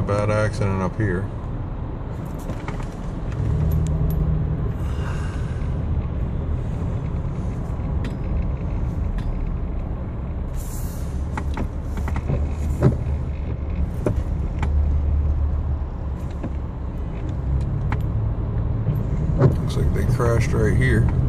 bad accident up here. Looks like they crashed right here.